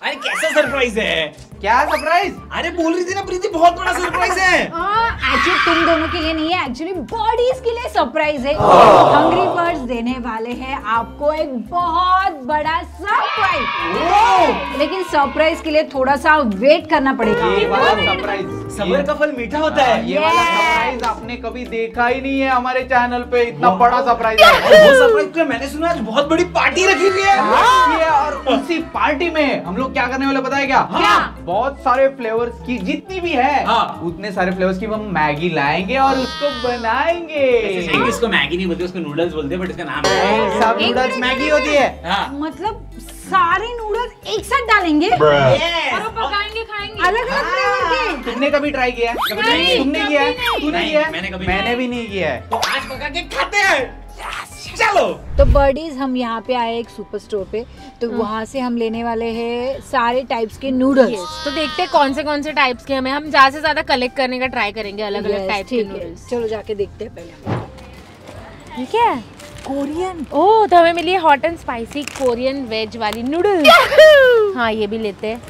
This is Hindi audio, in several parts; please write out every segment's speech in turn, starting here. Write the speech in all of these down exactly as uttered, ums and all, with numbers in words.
अरे कैसा सरप्राइज है? क्या सरप्राइज? अरे बोल रही थी ना प्रीति बहुत बड़ा सरप्राइज है। एक्चुअली तुम दोनों के लिए नहीं है, एक्चुअली बर्डीज के लिए सरप्राइज है। हंग्री बर्ड्स देने वाले हैं आपको एक बहुत बड़ा सरप्राइज, लेकिन सरप्राइज के लिए थोड़ा सा वेट करना पड़ेगा। ये वाला सरप्राइज, सबर का फल मीठा होता है। ये वाला सरप्राइज आपने कभी देखा ही नहीं है हमारे चैनल पे। इतना बड़ा सरप्राइज है। वो सरप्राइज तो मैंने सुना आज बहुत बड़ी पार्टी रखी हुई है। और उसी पार्टी में हम लोग क्या करने वाले पता है क्या? क्या? बहुत सारे फ्लेवर्स की जितनी भी है हाँ। उतने सारे फ्लेवर्स की हम मैगी लाएंगे और उसको बनाएंगे। इसको मैगी नहीं बोलते, उसको नूडल्स बोलते हैं, बट इसका नाम है सब नूडल्स मैगी होती है। हाँ। मतलब सारे नूडल्स एक साथ डालेंगे Yes. और वो पकाएंगे खाएंगे अलग अलग फ्लेवर के। तुमने कभी ट्राई किया है? नहीं, तुमने किया है? कभी तूने नहीं। किया है? मैंने कभी मैंने नहीं। भी नहीं किया है। तो आज पका के खाते हैं। चलो। तो बर्डीज हम यहाँ पे आए एक सुपर स्टोर पे, तो वहाँ से हम लेने वाले हैं सारे टाइप्स के नूडल्स। तो देखते हैं कौन से कौन से टाइप्स के हमें, हम ज्यादा से ज्यादा कलेक्ट करने का ट्राई करेंगे अलग अलग Yes, टाइप के ठीक है। नूडल्स। चलो जाके देखते हैं पहले। ठीक है, कोरियन। ओह तो हमें मिली है hot and spicy Korean veg वाली नूडल्स। हाँ ये भी लेते हैं।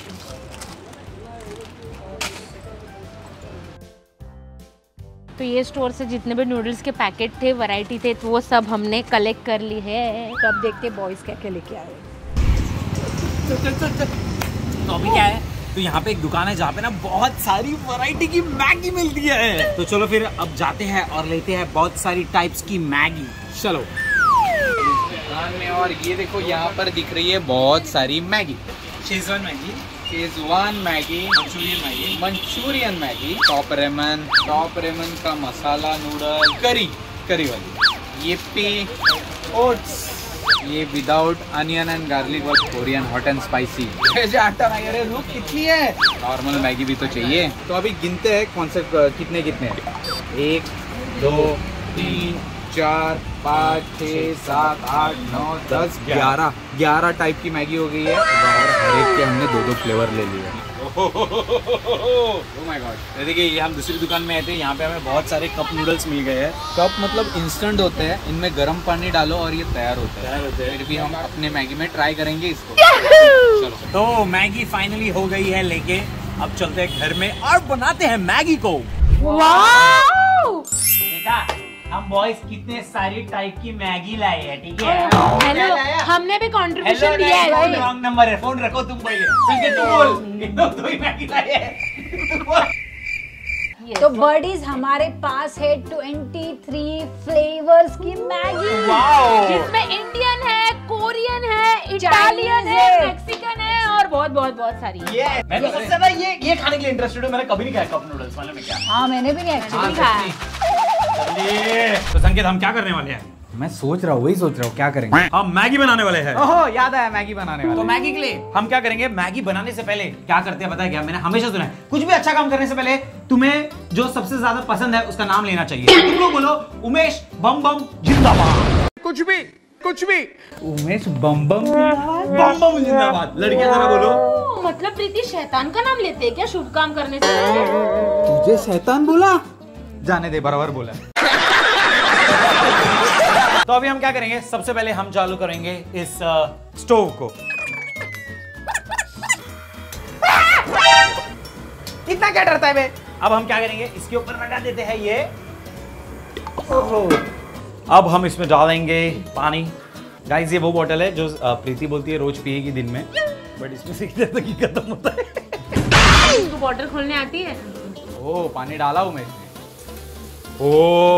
तो ये स्टोर से जितने भी नूडल्स के पैकेट थे, वैरायटी थे, तो वो सब हमने कलेक्ट कर ली है। तो अब देखते हैं बॉयज क्या क्या लेके आए। चल चल चल चल। तो अभी क्या है, तो यहाँ पे एक दुकान है जहाँ पे ना बहुत सारी वैरायटी की मैगी मिलती है। तो चलो फिर अब जाते हैं और लेते हैं बहुत सारी टाइप्स की मैगी। चलो दुकान में। और ये देखो यहाँ पर दिख रही है बहुत सारी Maggi. Schezwan Maggi, Schezwan Maggi, Manchurian Maggi, Manchurian Maggi, Top Ramen, Top Ramen का मसाला नूडल, करी करी वाली, ये पी ओट्स, ये विदाउट अनियन एंड गार्लिक वाली कोरियन हॉट एंड स्पाइसी। आटा मैगी, अरे रुक कितनी है? नॉर्मल मैगी भी तो चाहिए। तो अभी गिनते हैं कौन से कितने कितने हैं। एक दो तीन चार पाँच छः सात आठ नौ दस ग्यारह ग्यारह टाइप की मैगी हो गई है और हर एक के हमने दो दो फ्लेवर ले लिए। Oh my God. देखिए ये हम दूसरी दुकान में आए थे, यहाँ पे हमें बहुत सारे कप नूडल्स मिल गए हैं। कप मतलब इंस्टेंट होते हैं, इनमें गर्म पानी डालो और ये तैयार होते तैयार होते हैं। हैं। फिर भी हम अपने मैगी में ट्राई करेंगे इसको। चलो तो मैगी फाइनली हो गई है लेके, अब चलते हैं घर में और बनाते हैं मैगी को। वाओ! देखा हम बॉयज कितने सारी टाइप की मैगी लाए हैं, ठीक है? हेलो, हमने भी कंट्रीब्यूशन दिया है भाई। रॉन्ग नंबर है, फोन रखो तुम पहले। संकेत तू बोल, एकदम दो ही मैगी लाए हैं। तो बर्डीज हमारे पास है तेईस फ्लेवर्स की मैगी, जिसमें इंडियन है, कोरियन है, इटालियन है, है, मैक्सिकन है और बहुत बहुत बहुत सारी। ये मैं तो सबसे ज्यादा ये ये खाने के लिए इंटरेस्टेड हूँ। मैंने कभी नहीं खाया कप नूडल्स, मालूम है क्या? हाँ मैंने भी नहीं एक्चुअली खाया। तो संकेत हम क्या करने वाले हैं? मैं सोच रहा हूँ, वही सोच रहा हूँ क्या करेंगे। हम मैगी बनाने वाले हैं। ओहो याद आया, मैगी बनाने तो वाले। मैगी के लिए हम क्या करेंगे, मैगी बनाने से पहले क्या करते हैं पता है क्या? मैंने हमेशा सुना है कुछ भी अच्छा काम करने से पहले तुम्हें जो सबसे ज्यादा पसंद है उसका नाम लेना चाहिए। तुम लोग बोलो उमेश बम बम जिंदाबाद। कुछ भी कुछ भी उमेश बम बम बम बम जिंदाबाद। लड़कियां जरा बोलो। मतलब प्रीति शैतान का नाम लेते हैं क्या शुभ काम करने से पहले? तुझे शैतान बोला? जाने दे, बराबर बोला। तो अभी हम क्या करेंगे, सबसे पहले हम चालू करेंगे इस स्टोव को। इतना क्या डरता है बे? अब हम क्या करेंगे, इसके ऊपर लगा देते हैं ये। ओहो। अब हम इसमें डालेंगे पानी। गाइस ये वो बोतल है जो अ, प्रीति बोलती है रोज पिएगी दिन में, बट इसमें से कितने तक ही खत्म होता है। तुमको बॉटल खोलने आती है? ओ पानी डाला उमेश ने। ओ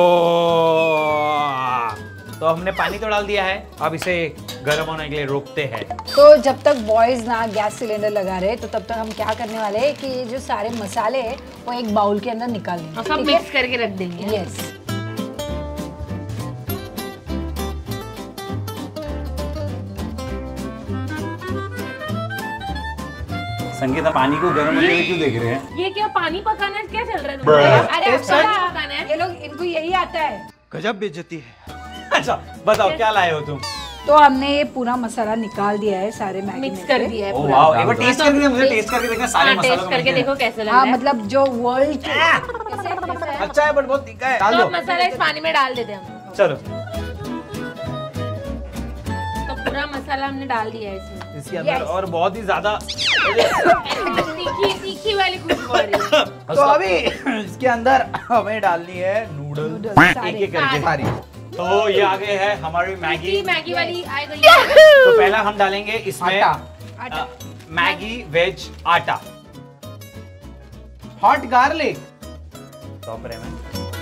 तो हमने पानी तो डाल दिया है, अब इसे गर्म होने के लिए रोकते हैं। तो जब तक बॉयज ना गैस सिलेंडर लगा रहे, तो तब तक हम क्या करने वाले हैं कि ये जो सारे मसाले हैं वो एक बाउल के अंदर निकाल देंगे। और सब मिक्स करके रख देंगे। यस। संगीता पानी को गर्म होते हुए क्यों देख रहे हैं? ये क्या पानी पकाना है? क्या चल रहा है तुम्हारा? अरे अच्छा, अच्छा पानी पकाना है? ये लोग, इनको यही आता है। गजब बेइज्जती है। अच्छा बताओ क्या लाए हो तुम? तो हमने ये पूरा मसाला निकाल दिया है सारे मैगी मिक्स में कर से। दिया है ओ पूरा। वाओ, एक बार टेस्ट करके मुझे टेस्ट करके देखना सारे हाँ, मसालों टेस्ट का करके मिक्स देखो कैसे लग हाँ रहा है। मतलब जो वर्ल्ड कैसे कैसे है? अच्छा है बट बहुत तीखा है। डाल तो दो। अब मसाला इस पानी में डाल देते हैं हम। चलो तो पूरा मसाला हमने डाल दिया है इसमें। इसके अंदर Yes. और बहुत ही ज्यादा तीखी तीखी वाली खुशबू आ रही है। तो अभी इसके अंदर हमें डालनी है नूडल नूडल्स सारे। एक एक करके सारी। तो ये आ गए है हमारी मैगी। मैगी मैगी वाली आ गई। तो पहला हम डालेंगे इसमें आटा। आटा। Maggi veg atta hot garlic. Top ramen.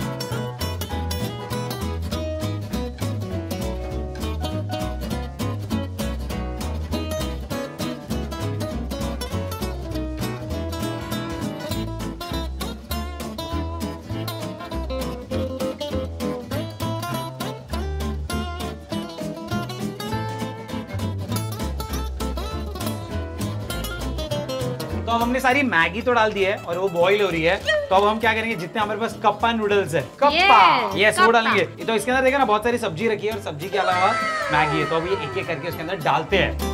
तो अब हमने सारी मैगी तो डाल दी है और वो बॉईल हो रही है। तो अब हम क्या करेंगे, जितने हमारे पास कप्पा नूडल्स है कप्पा। ये वो कप्पा। डालेंगे। तो इसके अंदर देखा ना बहुत सारी सब्जी रखी है और सब्जी के अलावा मैगी है। तो अब ये एक एक करके उसके अंदर डालते हैं।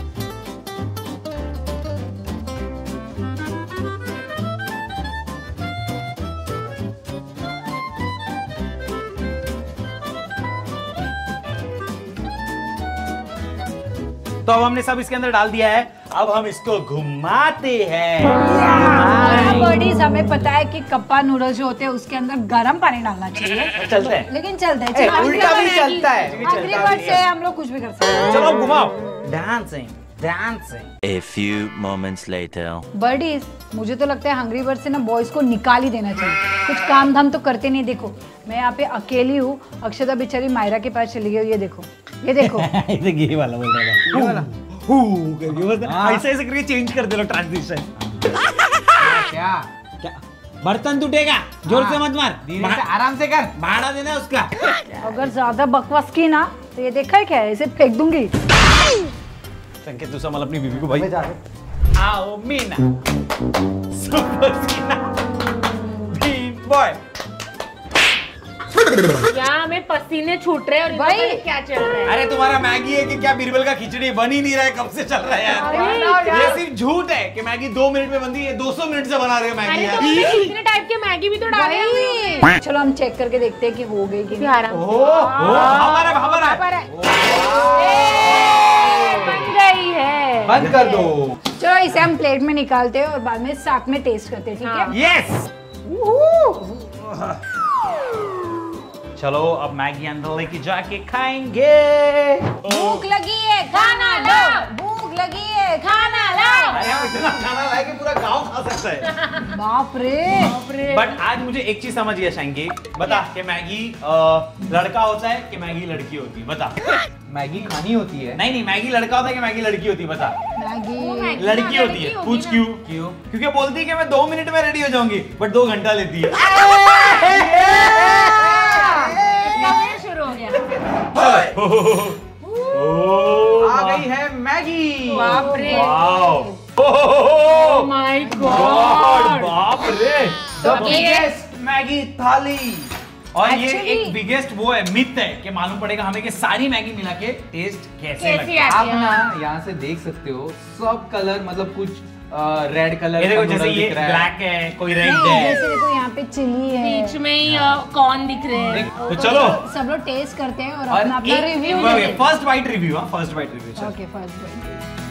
तो अब हमने सब इसके अंदर डाल दिया है। अब हम इसको घुमाते हैं। और बॉडीज हमें पता है कि कप्पा नूडल्स जो होते हैं उसके अंदर गर्म पानी डालना चाहिए, चलते हैं। लेकिन चलता ए, है उल्टा भी चलता है। अगली बार से हम लोग कुछ भी कर सकते हैं। चलो अब घुमाओ। Dancing dancing. A few moments later. Birdies, मुझे तो लगता है हंग्री बर्ड से ना बॉयज को निकाल ही देना चाहिए। कुछ काम धाम तो करते नहीं। देखो मैं यहाँ पे अकेली हूँ, अक्षता बेचारी मायरा के पास चली गई। ये देखो ये देखो ऐसे ये वाला बोल रहा था। ये वाला हू करके बस ऐसे ऐसे करके चेंज कर दे लो ट्रांजिशन। क्या क्या बर्तन टूटेगा, जोर से मत मार, धीरे से आराम से कर। भाड़ा देना है उसका। अगर ज्यादा बकवास की ना तो ये देखा है क्या है, इसे फेंक दूंगी। संकेत तू संभाल अपनी बीवी को भाई। आओ मीना सुपर सीना बीन बॉय। यहाँ हमें पसीने छूट रहे हैं और इनको भाई। पता नहीं क्या चल रहा है। अरे तुम्हारा मैगी है कि क्या बीरबल का खिचड़ी बन ही नहीं रहा है, कब से चल रहा है यार। ये सिर्फ झूठ है कि मैगी दो मिनट में बनती है। दो सौ मिनट से बना रहे हो मैगी अरे यार। तो उसमें इतने टाइप के मैगी भी तो डाले हैं। भाई, चलो हम चेक करके देखते हैं कि हो गई कि नहीं। आराम ओह ओह हमारा हमारा पर है। ए, बन गई है। बंद कर दो। चलो इसे हम प्लेट में निकालते हैं और बाद में साथ में टेस्ट करते हैं, ठीक है? यस। चलो अब मैगी अंदर लेके जाके खाएंगे। भूख लगी है खाना लो, भूख लगी है खाना लो। अरे हम इतना खाना लाए कि पूरा गांव खा सकता है। बाप रे। बट आज मुझे एक चीज समझ गया शाइंकी, बता कि मैगी अ, लड़का होता है कि मैगी लड़की होती है, बता। मैगी खानी होती है। नहीं नहीं मैगी लड़का होता है कि मैगी लड़की होती है, बता। मैगी लड़की होती है। पूछ क्यों? क्यों? क्योंकि बोलती है कि मैं दो मिनट में रेडी हो जाऊंगी, बट दो घंटा लेती है। शुरू हो गया। आ गई है मैगी। बाप रे। Wow my god, god. बाप रे। द बिगेस्ट मैगी थाली। और ये Actually- एक बिगेस्ट वो है, मिथ है कि मालूम पड़ेगा हमें कि सारी मैगी मिला के टेस्ट कैसे कैसी लगता है। आप आती ना है? यहाँ से देख सकते हो सब कलर, मतलब कुछ रेड कलर ये देखो का जैसे noodle ये दिख रहा है। ब्लैक है, कोई रेड नहीं, है। जैसे देखो यहाँ पे चिली है। बीच में ही कॉर्न दिख रहे हैं। तो चलो सब लोग टेस्ट करते हैं और और अपना अपना एक- रिव्यू एक- देते हैं। First bite review. हाँ first bite review. Okay first bite.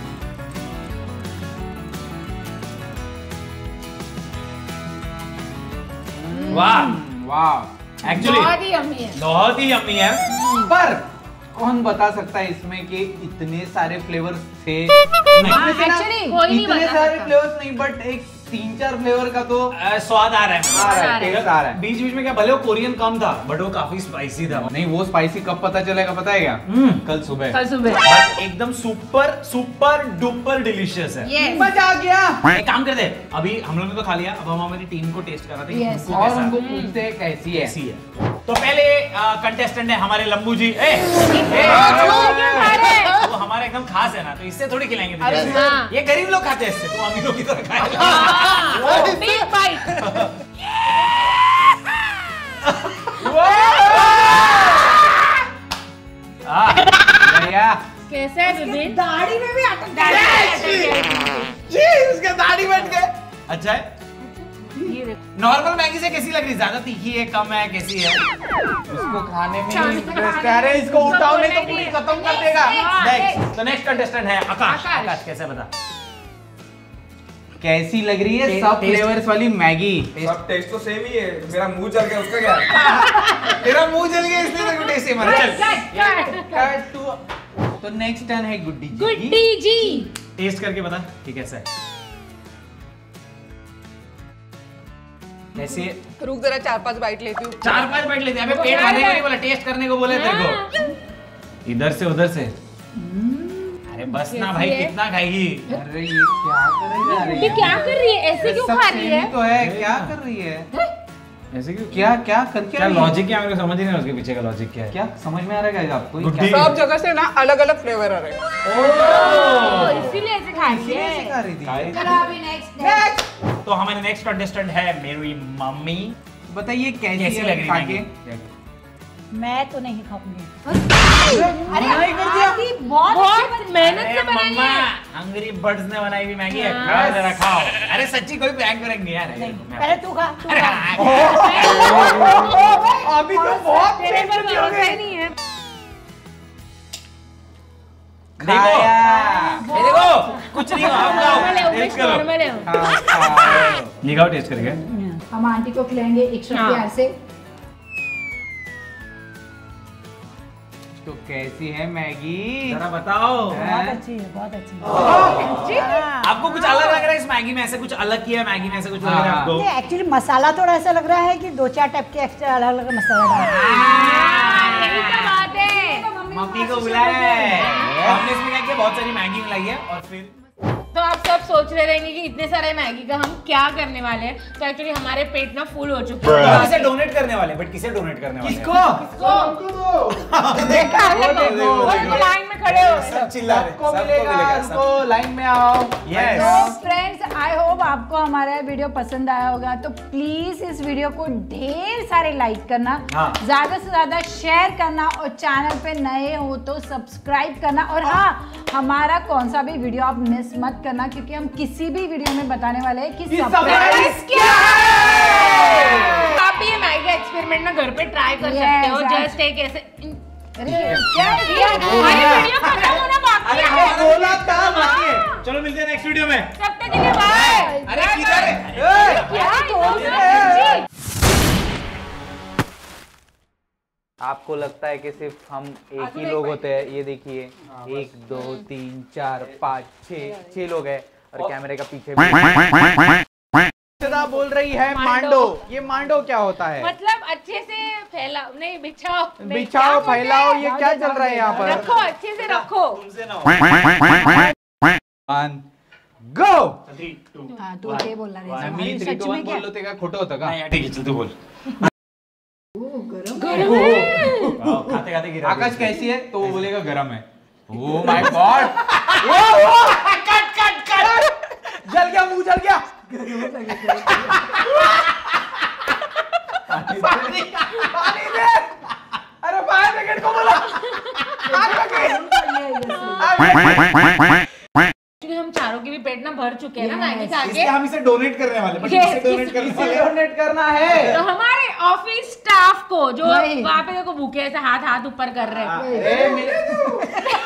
वाह वाह। एक्चुअली बहुत ही यम्मी है। बहुत ही यम्मी है। पर कौन बता सकता है इसमें कि इतने सारे फ्लेवर्स थे? हाँ, इसमें से ना actually, कोई नहीं इतने बता सारे सकता। फ्लेवर्स नहीं, बट एक तीन चार फ्लेवर का तो अ, स्वाद आ रहा है। आ रहा है, टेस्ट आ रहा है। बीच बीच में क्या भले वो कोरियन कम था बट वो काफी स्पाइसी था। नहीं, वो स्पाइसी कब पता चलेगा पता है क्या? हम्म। कल सुबह। कल सुबह। बट एकदम सुपर सुपर डुपर डिलीशियस है। Yes। मजा आ गया। एक काम करते हैं, अभी हम लोगों ने तो खा लिया, अब हम हमारी टीम को टेस्ट कराते हैं कि Yes। उनको और कैसा उनको पूछते हैं कैसी है। कैसी है। तो पहले कंटेस्टेंट है हमारे लंबू जी। ए, ए, क्यों खा रहे हैं? वो हमारे एकदम खास है ना, तो इससे थोड़ी खिलाएंगे तुझे। अरे हाँ। ये गरीब लोग खाते हैं इससे, तुम अमीरों की तरह खाएगा। Big bite. बढ़िया। कैसे है विपिन? दाढ़ी में भी अटक दाढ़ी में अटक गया है। जी उसके दाढ़ी बैठ गए। अच्छा है। ये नॉर्मल मैगी से कैसी लग रही? ज्यादा तीखी है, कम है, कैसी है? उसको खाने में खाने इंटरेस्ट है। अरे इसको उठाओ नहीं तो पूरी खत्म कर देगा। नेक्स्ट, तो नेक्स्ट कंटेस्टेंट है आकाश। आकाश कैसे बता? कैसी लग रही है? टे- सब टेस्ट- फ्लेवर्स वाली मैगी। सब टेस्ट तो सेम ही है। मेरा मुंह जल गया, उसका क्या? तेरा मुंह जल गया इसलिए तेरे को टेस्ट सेम आ रहा है। चल तो नेक्स्ट टर्न है गुड्डी जी। गुड्डी जी टेस्ट करके बता कि कैसा है। कैसे? रुक जरा चार पांच बाइट लेती हूँ। चार पांच बाइट लेते हैं। अबे पेट भरने को नहीं बोला, टेस्ट करने को बोले तेरे को। इधर से उधर से। अरे बस ना भाई, कितना खाएगी? अरे ये क्या करे जा रही ये है? क्या कर रही है? ऐसे क्यों सब खा रही same है? ही तो है, क्या कर रही है? ऐसे क्यों? क्या क्या कर क्या क्या लॉजिक क्या है? मेरे को समझ ही नहीं उसके पीछे का लॉजिक क्या है। क्या समझ में आ रहा है आपको? ये गुड्डी। क्या सब जगह से ना अलग अलग फ्लेवर आ रहे हैं। ओ, इसीलिए ऐसे खा रही इसीलिए है। सिखा रही थी। चलो अभी नेक्स्ट नेक्स्ट तो हमारे नेक्स्ट कंटेस्टेंट है मेरी मम्मी। बताइए कैसी, कैसी है लग रही खा मैगी? के? मैं तो नहीं खाऊंगी। अरे अरे कर दिया। आंटी बहुत अच्छी बहुत मेहनत से बनाई मम्मा, है। हंग्री बर्ड्स ने बनाई हुई मैगी है। हाँ। खाओ जरा खाओ। अरे सच्ची कोई प्रैंक करेंगे यार। नहीं, पहले तू खा तू अरे खा। हाँ। अभी तो बहुत तेरे पर भरोसा ही नहीं है। देखो ये देखो, कुछ नहीं हुआ। आप नॉर्मल है, खाओ, उमेश टेस्ट करो। नॉर्मल है। हाँ, हाँ। ये खाओ, टेस्ट करके। हम आंटी को खिलाएंगे एक शॉट हाँ। प्यार से। तो कैसी है मैगी? जरा बताओ। बहुत अच्छी है, बहुत अच्छी है। आपको कुछ अलग लग रहा है इस मैगी में? ऐसे कुछ अलग किया है मैगी में? ऐसे कुछ लग रहा है हाँ। आपको? एक्चुअली मसाला थोड़ा ऐसा लग रहा है कि दो चार टाइप के एक्स्ट्रा अलग अलग मसाला डाला हाँ, यही तो बात है। मम्मी को बुलाया है। हमने इसमें क्या किया, बहुत सारी मैगी मिलाई है और फिर तो आप सब सोच रहे रहेंगे कि इतने सारे मैगी का हम क्या करने वाले हैं। तो एक्चुअली हमारे पेट ना फुल हो चुके हैं। किसे डोनेट करने वाले? बट किसे डोनेट करने वाले? किसको? देखा वो देखो, वो वो देखो। लाइन में खड़े हो। सब चिल्ला रहे, सबको सबको मिलेगा, मिलेगा, सबको लाइन में आओ। Yes. तो फ्रेंड्स आई होप आपको हमारा वीडियो पसंद आया होगा। तो प्लीज इस वीडियो को ढेर सारे लाइक करना, हाँ। ज्यादा से ज्यादा शेयर करना और चैनल पे नए हो तो सब्सक्राइब करना। और हाँ, हमारा कौन सा भी वीडियो आप मिस मत करना, क्योंकि हम किसी भी वीडियो में बताने वाले हैं कि सरप्राइज क्या है। आप भी ये मैगी एक्सपेरिमेंट ना घर पे ट्राई कर Yes, सकते हो। yes. जस्ट एक ऐसे अरे क्या किया? अरे वीडियो खत्म होना बाकी अरे है। हमारा बोला था बाकी है। चलो मिलते हैं नेक्स्ट वीडियो में। तब तक के लिए बाय। अरे किधर है? क्या तो आपको लगता है कि सिर्फ हम एक ही लोग होते हैं? ये देखिए, एक दो तीन चार पाँच छः छः लोग हैं और कैमरे का पीछे सदा बोल रही है मांडो। ये मांडो क्या होता है? मतलब अच्छे से फैलाओ, नहीं बिछाओ। बिछाओ, फैलाओ, ये क्या चल रहा है यहाँ पर? रखो, अच्छे से रखो। तुमसे ना हो। One go. थ्री टू हाँ, तू ये बोल रहा है मी थ्री टू वन बोल लो तेगा खोटं होतं का? नहीं यार, ठीक है, चल तू बोल। खाते खाते गिरा आकाश कैसी है? तो वो बोलेगा गरम है। Oh my god, cut cut cut. जल गया, मुंह जल गया। पानी पानी दे। अरे फायर ब्रिगेड को बोला। आग लगी। क्योंकि हम चारों के भी पेट ना भर चुके हैं ना मैगी खा इसलिए के। हम इसे डोनेट करने वाले, बट Yes, किसे डोनेट करने इसी वाले? डोनेट करना है। तो हमारे ऑफिस स्टाफ को जो नहीं। वहाँ पे देखो भूखे ऐसे हाथ हाथ ऊपर कर रहे हैं। ए, मेरे